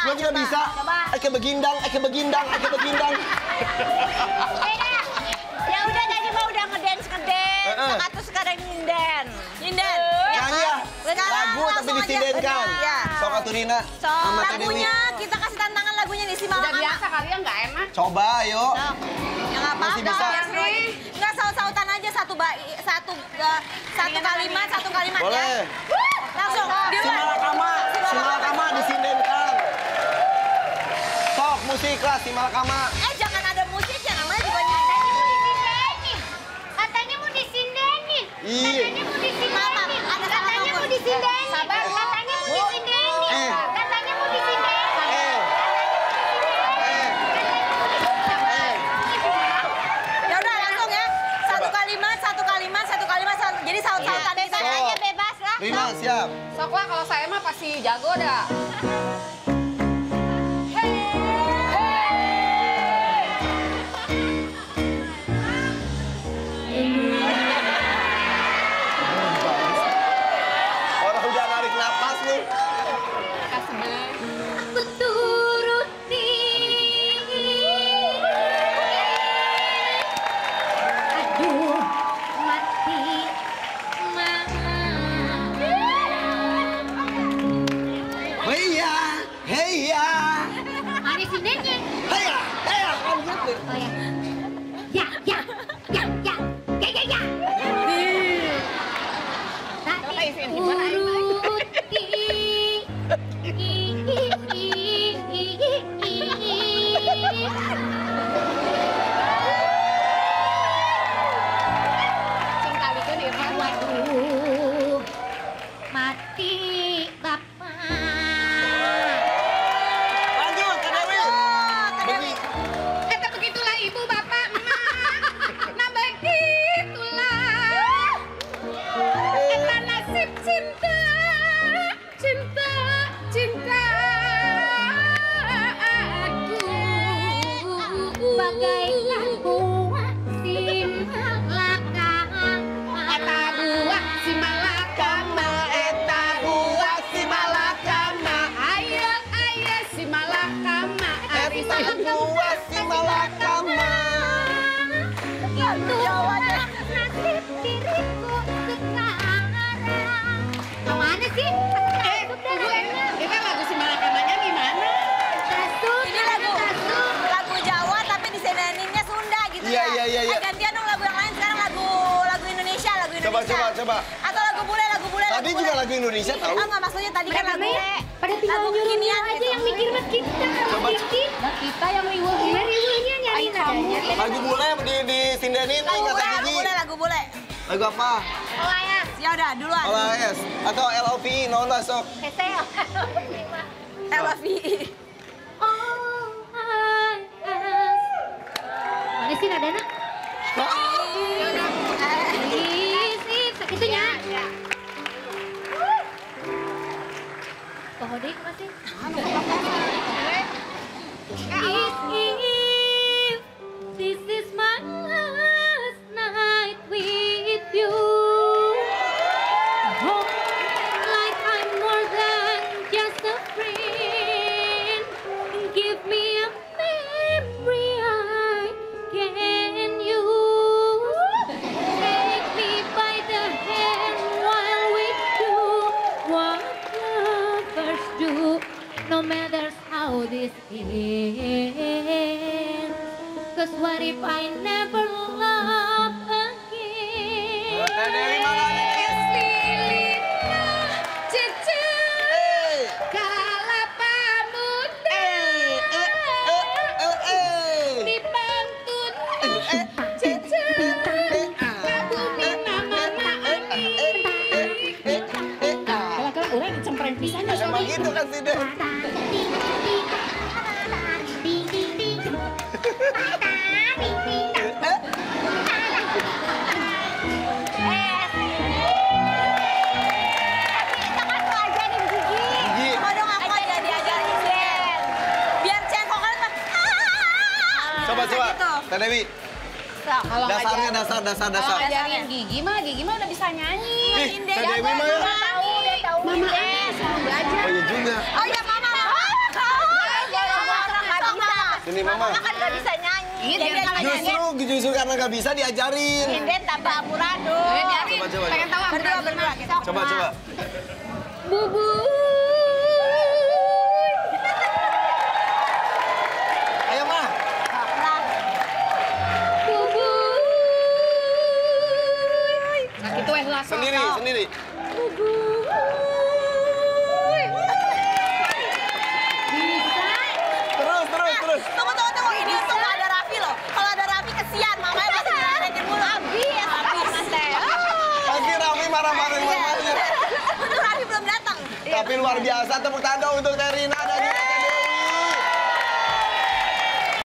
Lo juga bisa. Eke begindang. Beda. Ya udah tadi mah udah ngedance. Terus sekarang nyinden. Nyanyi ya. Lagu tapi disindenkan. Sok atuh Rina. Lagunya kita kasih tantangan lagunya nih si Mama. Udah biasa kali ya nggak enak. Coba ayo. Ya nggak apa-apa. Masih bisa. Nggak saut-sautan aja satu kalimat. Boleh. Ya. Langsung. Si Malakama disindenkan. Sok musik lah si Malakama. Jangan ada musik ya, namanya juga nyanyi. Katanya mau disindeni. Iya. Mama, ada katanya mau disindeni. Sabar, katanya mau disindeni. Katanya mau disindeni. Ya udah langsung ya. Satu kalimat. Jadi saut-sautan Bebas aja, bebas lah. Rina siap. Sok lah, kalau saya mah pasti jago dah. Orang udah narik napas nih. Aku turuti. Aduh, mati Heya. Mana sindennya? Heya. Kamu gitu. Oh ya. Ya. Waduh, mati bapak. Lanjut, Kak Dewi. Kata begitulah ibu bapak emak. Nah begitulah. Eta nasib cinta aku. Bagaikan buah si malakama. Ayo si malakama. Buah si Malakama. Itu nasib diriku sekarang. Kemana sih? Kita lagu si malakamanya gimana? Ini lagu Jawa tapi disedaninnya Sunda gitu Iya. ya. Gantian dong lagu yang lain sekarang lagu Indonesia. Coba. Atau lagu bule. Tadi juga lagu Indonesia tahu. Enggak, maksudnya tadi kan lagu Pada tinggal kekinian aja gitu. yang mikir mas kita. Coba. Kita yang riwuhnya nyari nadanya. Lagu bule di sindenin nih kata Gigi. Lagu bule. Lagu apa? Olayas. Ya udah, duluan. Olayas atau LOVE, non lah sok. Heseo. LOVE. Mana sih nadana? Sakitunya. Kohodik masih. If this is my last night with you, I hope like I'm more than just a friend. Give me a memory I can use. Take me by the hand while we do what lovers do. No matter how this ends. 'Cause what if I never love again? Kak Dewi mana nih? Silina cucu kalapa muda dibantun cucu kabumi namana ani. Kalau orang dicempreng pisan ya Emang gitu kan sih deh. Coba. Kak Dewi. Dasarnya dasar. Kalau ajarin Gigi mah udah bisa nyanyi. Kak Dewi mah ya. Mama selalu belajar. Oh iya juga. Oh iya, Mama. Ini Mama. Mama kan nggak bisa nyanyi. Justru karena nggak bisa diajarin. Inden tambah amburadul. Coba. Pengen tahu amburadul Berdua. Coba. Bubu. Ayo, Ma. Bubu. Sakit tuh langsung. Sendiri. Bubu. Terus. Tunggu. Ini untung nggak ada Raffi loh. Kalau ada Raffi kesian, mamanya masih ngeledekin mulu. Habis. Pasti Raffi marah-marahin mamanya. Untung Raffi belum datang. Tapi luar biasa, tepuk tangan untuk Terina.